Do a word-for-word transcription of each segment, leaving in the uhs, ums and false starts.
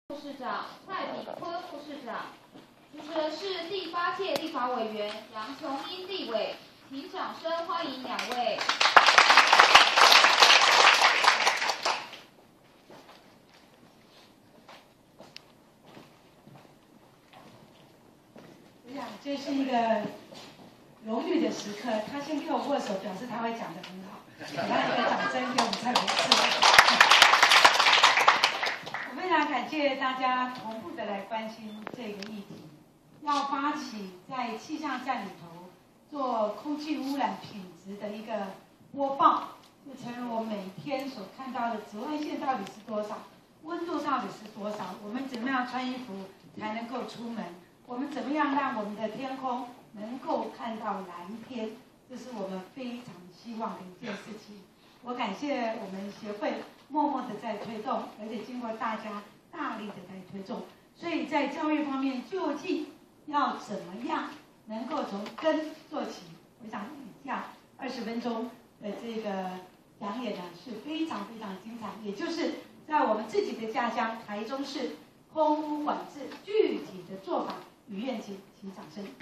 副市长蔡炳坤副市长，主持人是第八届立法委员杨琼英立委，请掌声欢迎两位。 我想这是一个荣誉的时刻，他先跟我握手，表示他会讲得很好，然后一个掌声给我们蔡董事。我非常感谢大家同步的来关心这个议题，要发起在气象站里头做空气污染品质的一个播报，就成为我每天所看到的紫外线到底是多少，温度到底是多少，我们怎么样穿衣服才能够出门，我们怎么样让我们的天空能够看到蓝天，这是我们非常希望的一件事情。我感谢我们协会默默的在推动，而且经过大家大力的在推动，所以在教育方面究竟要怎么样能够从根做起？我想以下二十分钟的这个讲演呢是非常非常精彩，也就是在我们自己的家乡台中市空污管制具体的做法与愿景，请掌声。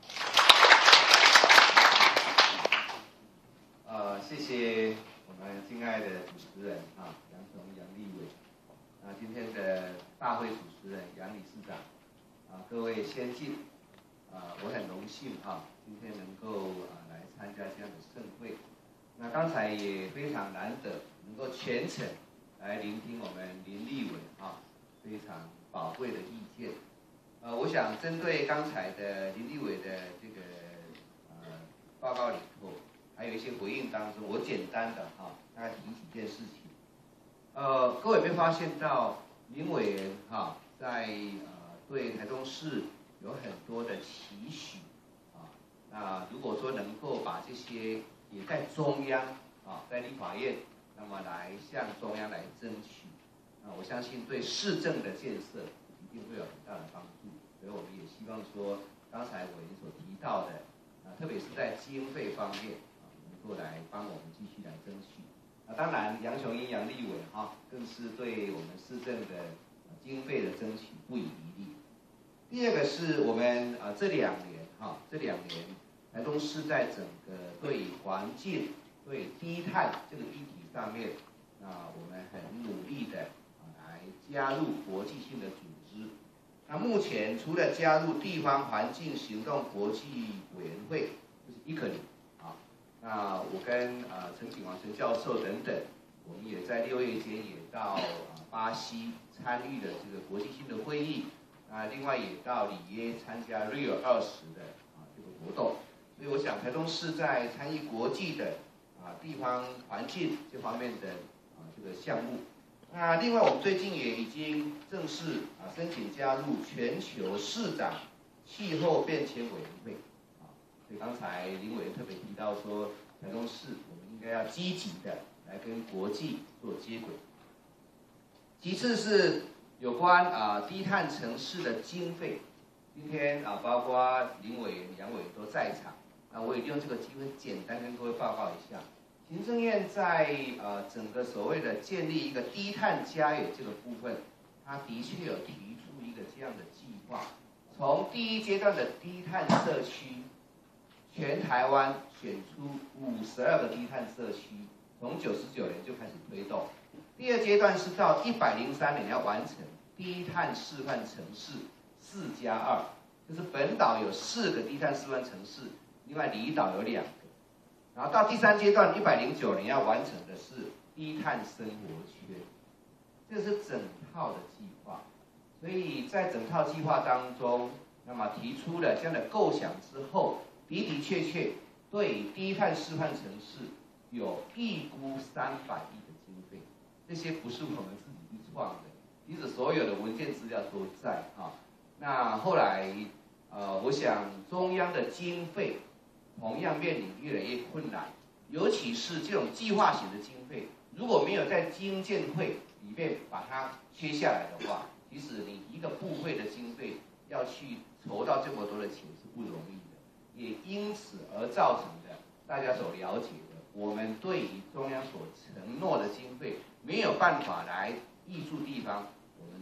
呃，谢谢我们敬爱的主持人啊，杨琼杨立伟，啊，今天的大会主持人杨理事长，啊，各位先进，啊，我很荣幸啊，今天能够啊来参加这样的盛会。那刚才也非常难得能够全程来聆听我们林立伟啊非常宝贵的意见。呃，我想针对刚才的林立伟的这个呃报告里头，还有一些回应当中，我简单的哈、啊，大概提几件事情。呃，各位有没有发现到林委员哈、啊，在呃对台中市有很多的期许啊？那如果说能够把这些也在中央啊，在立法院，那么来向中央来争取，啊，我相信对市政的建设一定会有很大的帮助。所以我们也希望说，刚才委员所提到的啊，特别是在经费方面啊，能够来帮我们继续来争取。啊，当然杨琼英杨立伟哈，更是对我们市政的经费的争取不遗余力。第二个是我们啊这两年哈，这两年台中市在整个对环境、对低碳这个议题上面，啊，我们很努力的啊来加入国际性的组织。那目前除了加入地方环境行动国际委员会，就是 I C L I 啊，那我跟呃陈景王陈教授等等，我们也在六月间也到啊巴西参与了这个国际性的会议，啊，另外也到里约参加 Rio 二十的啊这个活动。所以我想台中市在参与国际的啊地方环境这方面的啊这个项目。那另外，我们最近也已经正式啊申请加入全球市长气候变迁委员会啊。所以刚才林委员特别提到说，台中市我们应该要积极的来跟国际做接轨。其次是有关啊低碳城市的经费，今天啊包括林委员、杨委员都在场，那我也利用这个机会简单跟各位报告一下。行政院在呃整个所谓的建立一个低碳家园这个部分，它的确有提出一个这样的计划。从第一阶段的低碳社区，全台湾选出五十二个低碳社区，从九十九年就开始推动。第二阶段是到一百零三年要完成低碳示范城市四加二，就是本岛有四个低碳示范城市，另外离岛有两个。然后到第三阶段，一百零九年要完成的是低碳生活圈，这是整套的计划。所以在整套计划当中，那么提出了这样的构想之后，的的确确对低碳示范城市有预估三百亿的经费，这些不是我们自己去创的，其实所有的文件资料都在啊。那后来，呃，我想中央的经费同样面临越来越困难，尤其是这种计划型的经费，如果没有在经建会里面把它切下来的话，其实你一个部会的经费要去筹到这么多的钱是不容易的，也因此而造成的大家所了解的，我们对于中央所承诺的经费没有办法来挹注地方，我们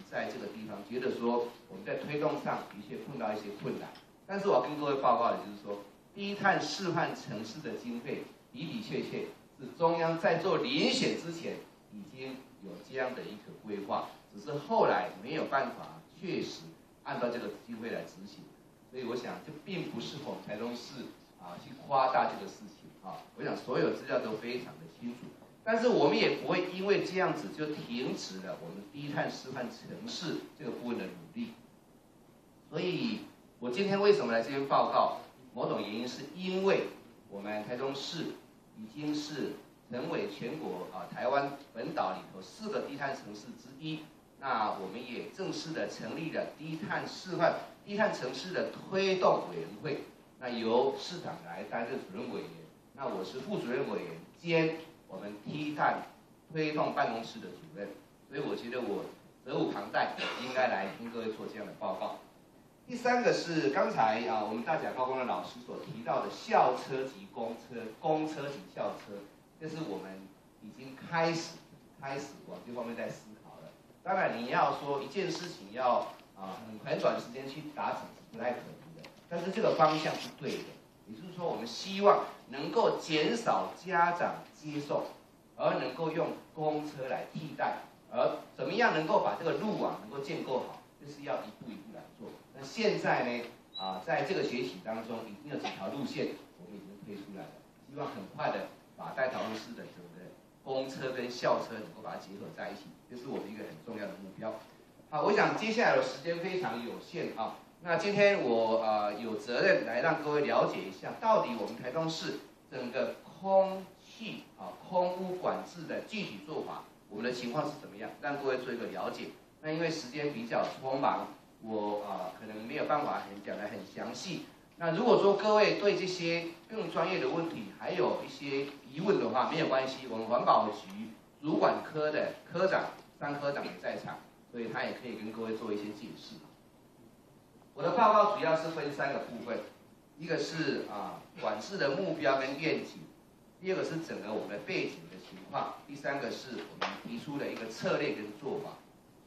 在这个地方觉得说我们在推动上的确碰到一些困难，但是我要跟各位报告的就是说，低碳示范城市的经费的的确确是中央在做遴选之前已经有这样的一个规划，只是后来没有办法确实按照这个经费来执行，所以我想这并不是我们台中市啊去夸大这个事情啊，我想所有资料都非常的清楚。但是我们也不会因为这样子就停止了我们低碳示范城市这个部分的努力。所以，我今天为什么来这边报告？某种原因是因为我们台中市已经是成为全国啊台湾本岛里头四个低碳城市之一。那我们也正式的成立了低碳示范、低碳城市的推动委员会。那由市长来担任主任委员，那我是副主任委员兼我们低碳推动办公室的主任，所以我觉得我责无旁贷，应该来跟各位做这样的报告。第三个是刚才啊我们大甲高工的老师所提到的校车及公车、公车及校车，这是我们已经开始开始往这方面在思考了。当然你要说一件事情要啊很很短时间去达成是不太可能的，但是这个方向是对的。也就是说，我们希望能够减少家长接送，而能够用公车来替代，而怎么样能够把这个路网能够建构好，就是要一步一步来做。那现在呢，啊，在这个学期当中，已经有几条路线我们已经推出来了，希望很快的把大桃园市的整个公车跟校车能够把它结合在一起，这是我们一个很重要的目标。好，我想接下来的时间非常有限啊。那今天我呃有责任来让各位了解一下，到底我们台中市整个空气啊空污管制的具体做法，我们的情况是怎么样，让各位做一个了解。那因为时间比较匆忙，我啊、呃、可能没有办法很讲得很详细。那如果说各位对这些更专业的问题还有一些疑问的话，没有关系，我们环保局主管科的科长张科长也在场，所以他也可以跟各位做一些解释。我的报告主要是分三个部分，一个是啊管制的目标跟愿景，第二个是整个我们的背景的情况，第三个是我们提出的一个策略跟做法。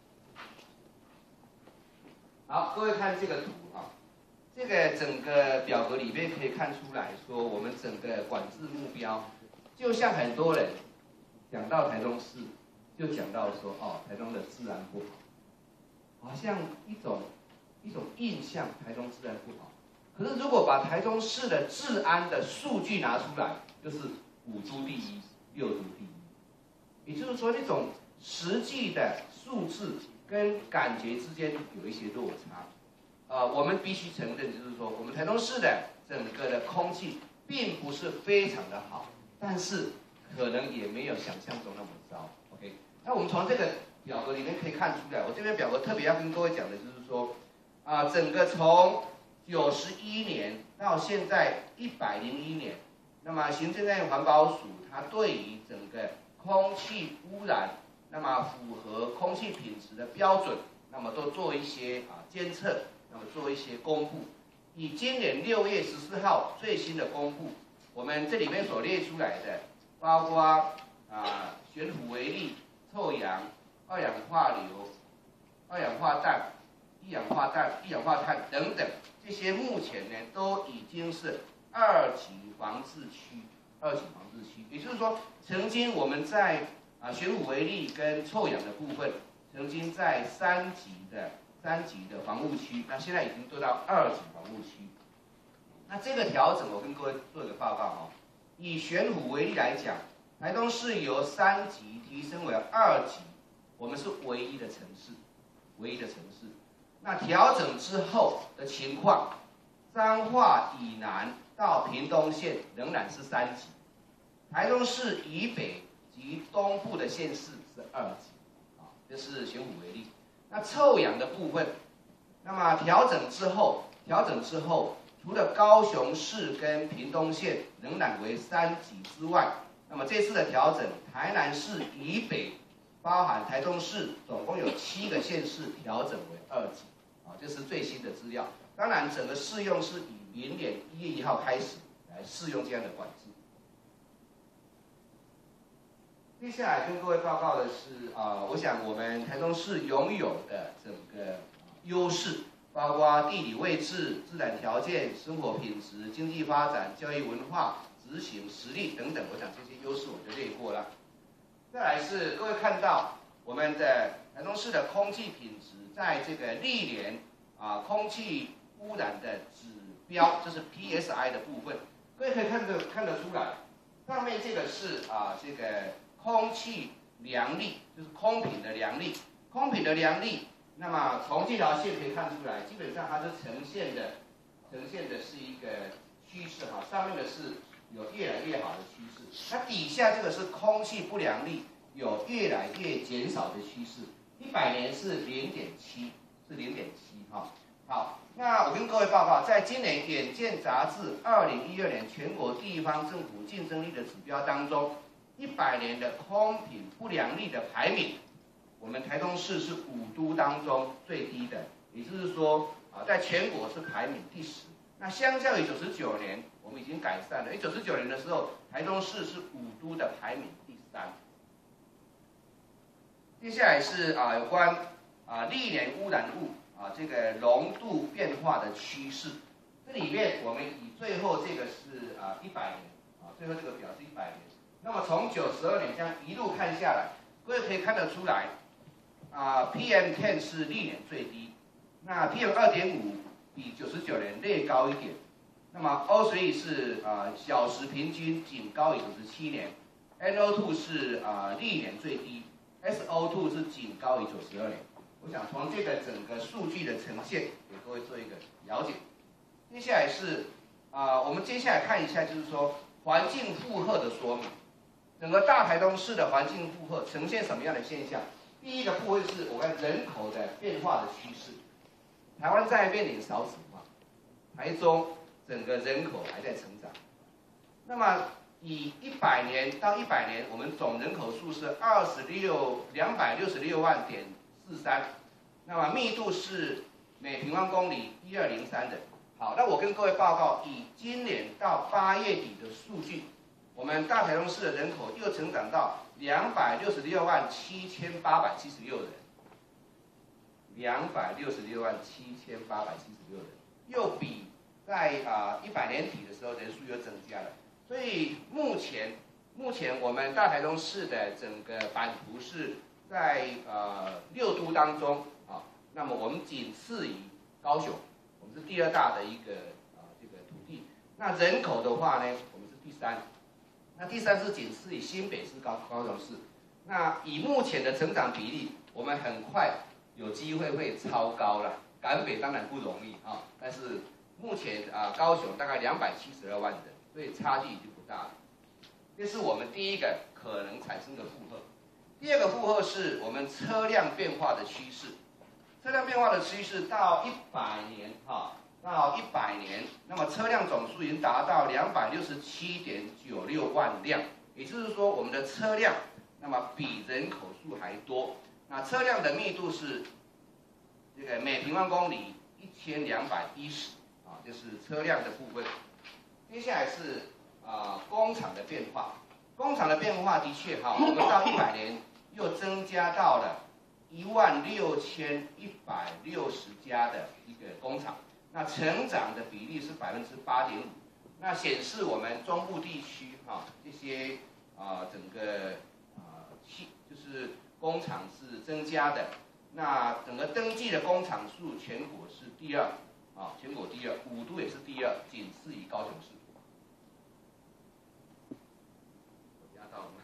好，各位看这个图啊，这个整个表格里面可以看出来说，我们整个管制目标，就像很多人讲到台中市，就讲到说哦，台中的治安不好，好像一种。一种印象，台中治安不好。可是如果把台中市的治安的数据拿出来，就是五都第一，六都第一。也就是说，那种实际的数字跟感觉之间有一些落差。呃，我们必须承认，就是说，我们台中市的整个的空气并不是非常的好，但是可能也没有想象中那么糟。OK， 那我们从这个表格里面可以看出来，我这边表格特别要跟各位讲的就是说。啊，整个从九十一年到现在一百零一年，那么行政院环保署它对于整个空气污染，那么符合空气品质的标准，那么都做一些啊监测，那么做一些公布。以今年六月十四号最新的公布，我们这里面所列出来的，包括啊悬浮微粒、臭氧、二氧化硫、二氧化氮。一氧化氮、一氧化碳等等，这些目前呢都已经是二级防治区，二级防治区，也就是说，曾经我们在啊悬浮微粒跟臭氧的部分，曾经在三级的三级的防护区，那现在已经做到二级防护区。那这个调整，我跟各位做一个报告哦。以悬浮微粒来讲，台中市由三级提升为二级，我们是唯一的城市，唯一的城市。那调整之后的情况，彰化以南到屏东县仍然是三级，台中市以北及东部的县市是二级，啊，这是悬浮微粒。那臭氧的部分，那么调整之后，调整之后，除了高雄市跟屏东县仍然为三级之外，那么这次的调整，台南市以北，包含台中市，总共有七个县市调整为二级。这是最新的资料，当然整个适用是以明年一月一号开始来适用这样的管制。 接下来跟各位报告的是啊、呃，我想我们台中市拥有的整个优势，包括地理位置、自然条件、生活品质、经济发展、教育文化、执行实力等等，我想这些优势我就列过了。再来是各位看到我们的台中市的空气品质，在这个历年啊空气污染的指标，就是 P S I 的部分，各位可以看得看得出来，上面这个是啊这个空气良率，就是空品的良率，空品的良率。那么从这条线可以看出来，基本上它是呈现的，呈现的是一个趋势哈，上面的是有越来越好的趋势，那底下这个是空气不良率，有越来越减少的趋势，一百年是零点七，是零点七哈。好，那我跟各位报告，在今年《远见》杂志二零一二年全国地方政府竞争力的指标当中，一百年的空品不良率的排名。我们台中市是五都当中最低的，也就是说啊，在全国是排名第十。那相较于九十九年，我们已经改善了。因为九十九年的时候，台中市是五都的排名第三。接下来是啊有关啊历年污染物啊这个浓度变化的趋势。这里面我们以最后这个是啊一百年啊，最后这个表是一百年。那么从九十二年这样一路看下来，各位可以看得出来。啊 ，P M 十 是历年最低，那 P M 二点五 比九十九年略高一点，那么 O 三 是啊小时平均仅高于九十七年 ，N O 二 是啊历年最低 ，S O 二 是仅高于九十二年。我想从这个整个数据的呈现，给各位做一个了解。接下来是啊，我们接下来看一下，就是说环境负荷的说明，整个大台中市的环境负荷呈现什么样的现象？第一个部分是我们人口的变化的趋势，台湾在面临少子化，台中整个人口还在成长。那么以一百年到一百年，我们总人口数是二十六两百六十六万点四三，那么密度是每平方公里一二零三的。好，那我跟各位报告，以今年到八月底的数据，我们大台中市的人口又成长到两百六十六万七千八百七十六人，两百六十六万七千八百七十六人，又比在啊一百年底的时候人数又增加了。所以目前目前我们大台中市的整个版图是在呃六都当中啊，那么我们仅次于高雄，我们是第二大的一个啊这个土地。那人口的话呢，我们是第三。那第三是仅次于新北市、高高雄市。那以目前的成长比例，我们很快有机会会超高了。赶北当然不容易啊，但是目前啊高雄大概两百七十二万人，所以差距已经不大了。这是我们第一个可能产生的负荷。第二个负荷是我们车辆变化的趋势。车辆变化的趋势到一百年哈。到一百年，那么车辆总数已经达到两百六十七点九六万辆，也就是说，我们的车辆那么比人口数还多。那车辆的密度是这个每平方公里一千两百一十啊，就是车辆的部分。接下来是啊、呃、工厂的变化，工厂的变化的确哈，我们到一百年又增加到了一万六千一百六十家的一个工厂。那成长的比例是百分之八点五，那显示我们中部地区哈、啊、这些啊整个啊气就是工厂是增加的，那整个登记的工厂数全国是第二啊，全国第二，五都也是第二，仅次于高雄市。压到了吗？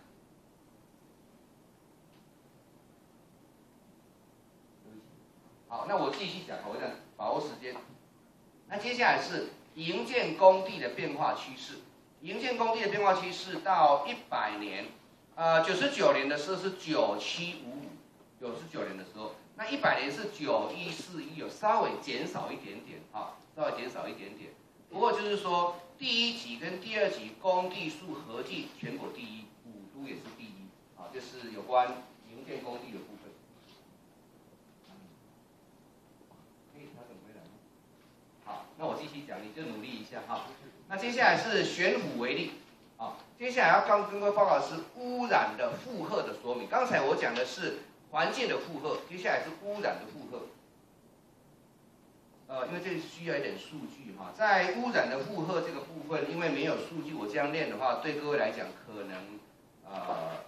对不起。好，那我继续讲，我想把握时间。那接下来是营建工地的变化趋势。营建工地的变化趋势到一百年，呃，九十九年的时候是九七五五，九十九年的时候，那一百年是九一四一，有稍微减少一点点啊，稍微减少一点点。不过就是说，第一级跟第二级工地数合计全国第一，五都也是第一啊，这是有关营建工地的部分。可以调整回来吗？好，那我继续讲，你就努力一下哈。那接下来是选府为例，啊，接下来要刚跟各位报告的是污污染的负荷的说明。刚才我讲的是环境的负荷，接下来是污染的负荷。呃，因为这个需要一点数据哈，在污染的负荷这个部分，因为没有数据，我这样念的话，对各位来讲可能呃。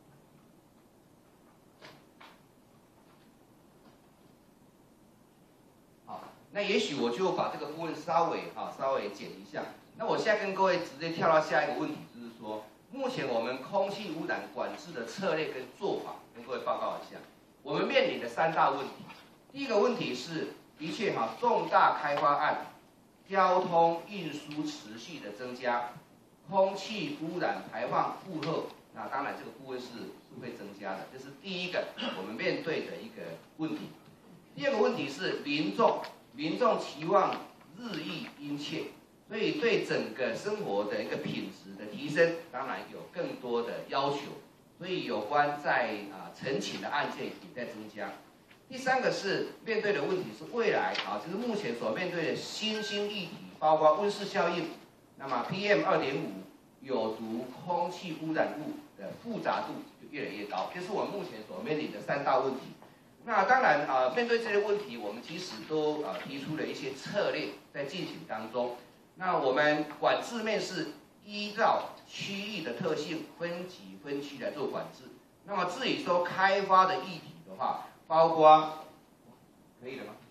那也许我就把这个部分稍微啊稍微剪一下。那我现在跟各位直接跳到下一个问题，就是说，目前我们空气污染管制的策略跟做法，跟各位报告一下。我们面临的三大问题，第一个问题是，的确哈，重大开发案，交通运输持续的增加，空气污染排放负荷，那当然这个部分是是会增加的，这是第一个我们面对的一个问题。第二个问题是民众。民众期望日益殷切，所以对整个生活的一个品质的提升，当然有更多的要求。所以有关在啊陈情的案件也在增加。第三个是面对的问题是未来啊，就是目前所面对的新兴议题，包括温室效应，那么 P M 二点五、有毒空气污染物的复杂度就越来越高，这是我们目前所面临的三大问题。那当然啊、呃，面对这些问题，我们其实都呃提出了一些策略在进行当中。那我们管制面是依照区域的特性分级分区来做管制。那么至于说开发的议题的话，包括可以了吗？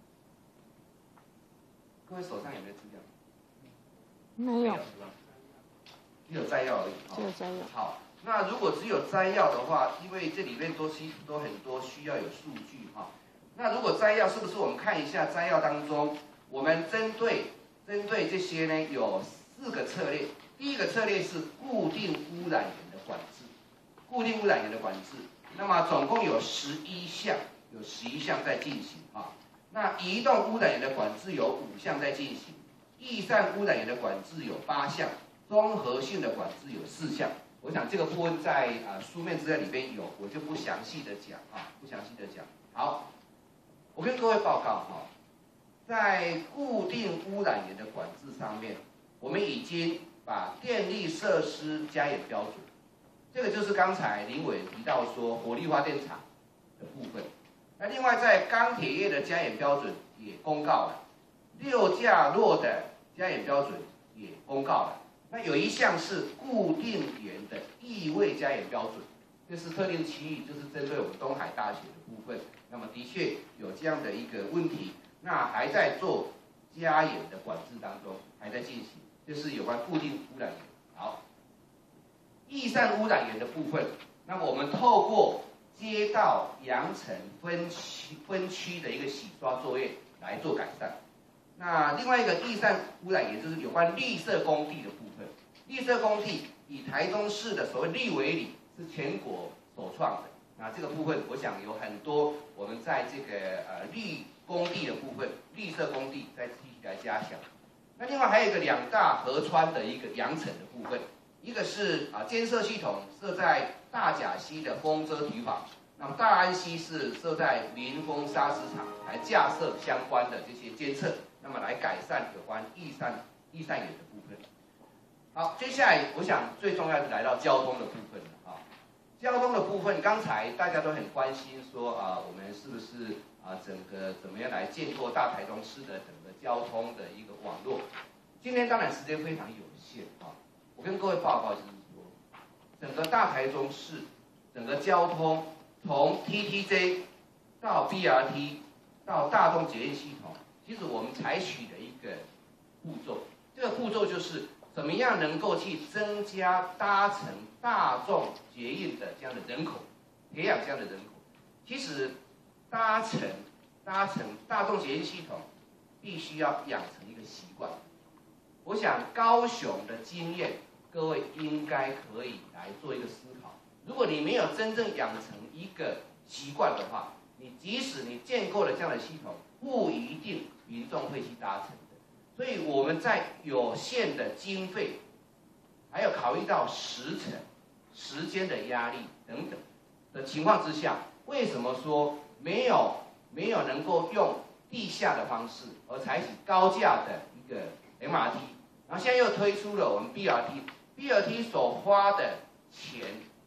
各位手上有没有资料？ 没有， 只有摘要而已。 只有摘要。 好。那如果只有摘要的话，因为这里面都是都很多需要有数据哈。那如果摘要，是不是我们看一下摘要当中，我们针对针对这些呢有四个策略。第一个策略是固定污染源的管制，固定污染源的管制。那么总共有十一项，有十一项在进行啊。那移动污染源的管制有五项在进行，易散污染源的管制有八项，综合性的管制有四项。我想这个部分在啊、呃、书面资料里边有，我就不详细的讲啊，不详细的讲。好，我跟各位报告哈，在固定污染源的管制上面，我们已经把电力设施加严标准，这个就是刚才林委提到说火力发电厂的部分。那另外在钢铁业的加严标准也公告了，六价落的加严标准也公告了。那有一项是固定源的异味加严标准，这是特定区域，就是针对我们东海大学的部分。那么的确有这样的一个问题，那还在做加严的管制当中，还在进行，就是有关固定污染源。好，易散污染源的部分，那么我们透过街道扬尘分区分区的一个洗刷作业来做改善。那另外一个易散污染源就是有关绿色工地的部分。绿色工地以台中市的所谓绿围里是全国首创的。那这个部分，我想有很多我们在这个呃绿工地的部分，绿色工地再继续来加强。那另外还有一个两大河川的一个扬尘的部分，一个是啊监测系统设在大甲溪的丰遮渔场。那么大安溪是设在民丰砂石场，来架设相关的这些监测，那么来改善有关易散易散源的部分。好，接下来我想最重要的来到交通的部分了啊。交通的部分，刚才大家都很关心说啊，我们是不是啊整个怎么样来建构大台中市的整个交通的一个网络？今天当然时间非常有限啊，我跟各位报告就是说，整个大台中市整个交通。从 T T J 到 B R T 到大众捷运系统，其实我们采取的一个步骤，这个步骤就是怎么样能够去增加搭乘大众捷运的这样的人口，培养这样的人口。其实搭乘搭乘大众捷运系统，必须要养成一个习惯。我想高雄的经验，各位应该可以来做一个思考。如果你没有真正养成一个习惯的话，你即使你建构了这样的系统，不一定民众会去搭乘的。所以我们在有限的经费，还有考虑到时程、时间的压力等等的情况之下，为什么说没有没有能够用地下的方式，而采取高架的一个 M R T， 然后现在又推出了我们 B R T，B R T 所花的钱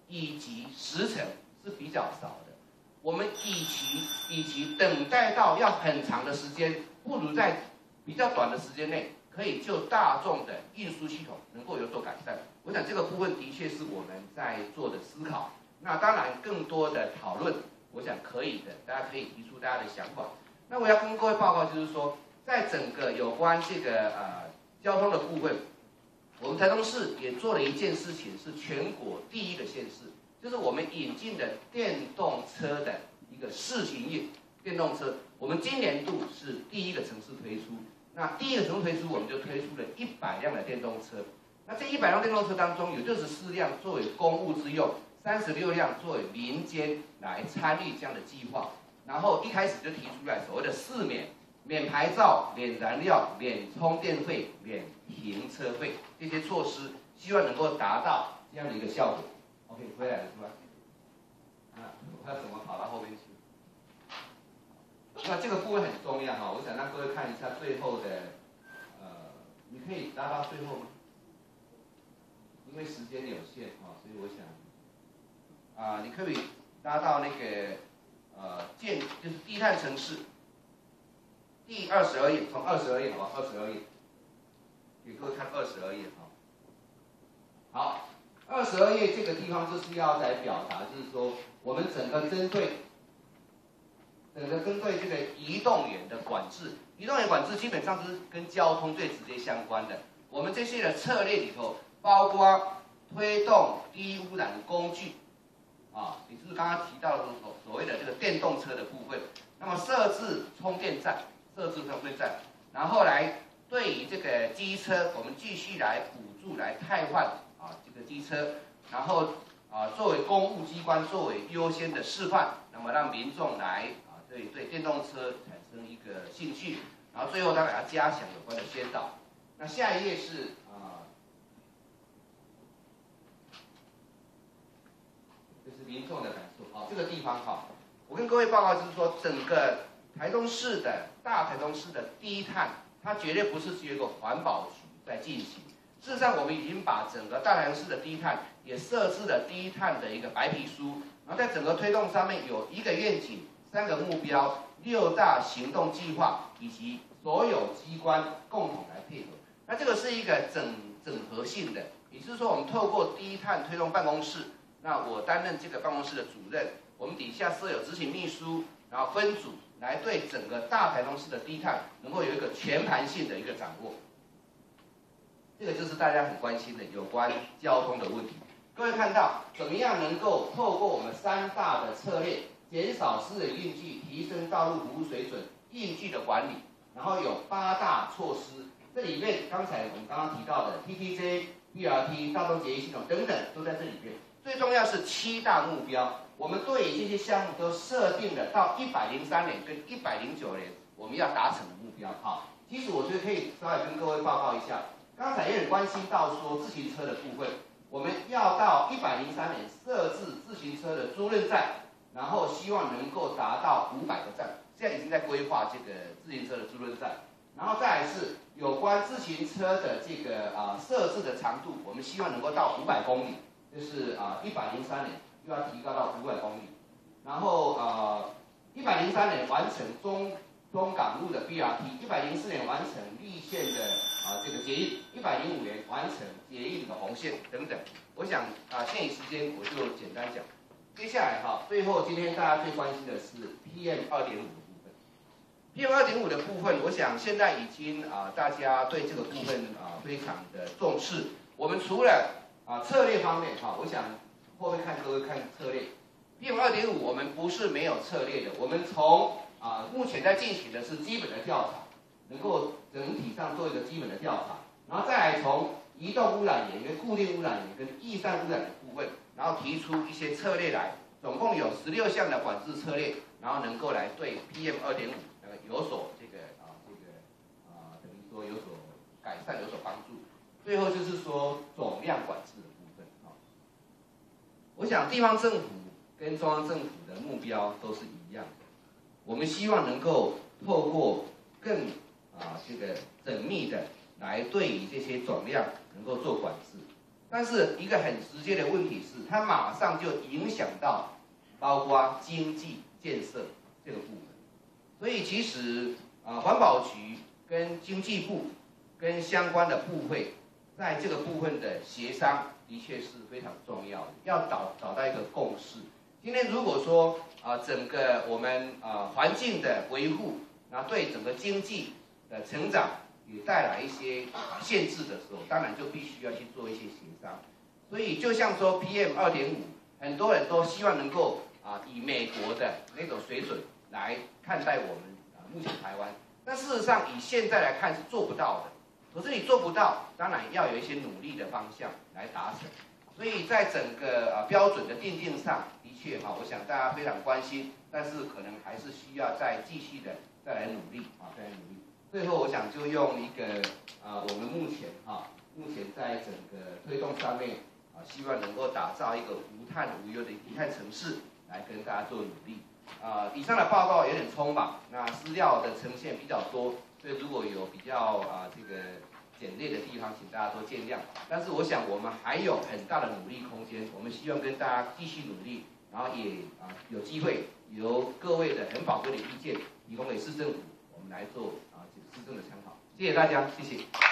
以及时程是比较少的。我们与其与其等待到要很长的时间，不如在比较短的时间内，可以就大众的运输系统能够有所改善。我想这个部分的确是我们在做的思考。那当然，更多的讨论，我想可以的，大家可以提出大家的想法。那我要跟各位报告，就是说，在整个有关这个呃交通的部分，我们台中市也做了一件事情，是全国第一个县市，就是我们引进的电动车的一个试行业。电动车，我们今年度是第一个城市推出。那第一个城市推出，我们就推出了一百辆的电动车。那这一百辆电动车当中，有六十四辆作为公务之用，三十六辆作为民间来参与这样的计划。然后一开始就提出来所谓的四免：免牌照、免燃料、免充电费、免停车费这些措施，希望能够达到这样的一个效果。OK， 回来了是吧？啊，我要怎么跑到后面去？那这个部分很重要哈，我想让各位看一下最后的，呃，你可以达到最后吗？因为时间有限哈，所以我想，啊、呃，你可以达到那个呃建就是低碳城市，第二十二页，从二十二页好吧，二十二页，给各位看二十二页哈。好，二十二页这个地方就是要来表达，就是说我们整个针对。整个针对这个移动源的管制，移动源管制基本上是跟交通最直接相关的。我们这些的策略里头，包括推动低污染的工具，啊，也就是刚刚提到的所所谓的这个电动车的部分。那么设置充电站，设置充电站，然后来对于这个机车，我们继续来补助来汰换啊这个机车，然后啊作为公务机关作为优先的示范，那么让民众来。对对电动车产生一个兴趣，然后最后当然要加强有关的宣导。那下一页是啊，这是民众的感受。好，这个地方哈，我跟各位报告就是说，整个台中市的大台中市的低碳，它绝对不是只有一个环保局在进行。事实上，我们已经把整个大台中市的低碳也设置了低碳的一个白皮书，然后在整个推动上面有一个愿景。三个目标、六大行动计划以及所有机关共同来配合。那这个是一个整整合性的，也就是说，我们透过低碳推动办公室，那我担任这个办公室的主任，我们底下设有执行秘书，然后分组来对整个大台中市的低碳能够有一个全盘性的一个掌握。这个就是大家很关心的有关交通的问题。各位看到，怎么样能够透过我们三大的策略？减少私人运具，提升道路服务水准，运具的管理，然后有八大措施。这里面刚才我们刚刚提到的 T T J、B R T、大众捷运系统等等都在这里面。最重要是七大目标，我们对于这些项目都设定了到一百零三年跟一百零九年我们要达成的目标。好，其实我觉得可以稍微跟各位报告一下，刚才也很关心到说自行车的部分，我们要到一百零三年设置自行车的租赁站。然后希望能够达到五百个站，现在已经在规划这个自行车的租赁站。然后再来是有关自行车的这个啊设置的长度，我们希望能够到五百公里，就是啊一百零三年又要提高到五百公里。然后呃一百零三年完成中中港路的 B R T， 一百零四年完成绿线的啊这个捷运，一百零五年完成捷运的红线等等。我想啊限于时间，我就简单讲。接下来哈，最后今天大家最关心的是 P M 二点五 的部分。P M 二点五 的部分，我想现在已经啊、呃，大家对这个部分啊、呃、非常的重视。我们除了啊、呃、策略方面哈，我想后面看各位看策略 ，P M 二点五 我们不是没有策略的，我们从啊、呃、目前在进行的是基本的调查，能够整体上做一个基本的调查，然后再来从移动污染源跟固定污染源跟易散污染的部分。然后提出一些策略来，总共有十六项的管制策略，然后能够来对 P M 二点五 呃有所这个啊这个啊等于说有所改善，有所帮助。最后就是说总量管制的部分啊，我想地方政府跟中央政府的目标都是一样的，我们希望能够透过更啊这个缜密的来对于这些总量能够做管制。 但是一个很直接的问题是，它马上就影响到包括经济建设这个部分。所以其实啊，环保局跟经济部跟相关的部会，在这个部分的协商的确是非常重要的，要找找到一个共识。今天如果说啊，整个我们啊环境的维护，那对整个经济的成长也带来一些限制的时候，当然就必须要去做一些协商。所以就像说 P M 二点五，很多人都希望能够啊以美国的那种水准来看待我们啊目前台湾，但事实上以现在来看是做不到的。可是你做不到，当然要有一些努力的方向来达成。所以在整个啊标准的定定上，的确哈，我想大家非常关心，但是可能还是需要再继续的再来努力啊，再来努力。最后我想就用一个啊我们目前哈目前在整个推动上面啊，希望能够打造一个无碳无忧的低碳城市，来跟大家做努力。啊，以上的报告有点匆忙，那资料的呈现比较多，所以如果有比较啊这个简略的地方，请大家多见谅。但是我想我们还有很大的努力空间，我们希望跟大家继续努力，然后也啊有机会由各位的很宝贵的意见提供给市政府，我们来做啊这个市政的参考。谢谢大家，谢谢。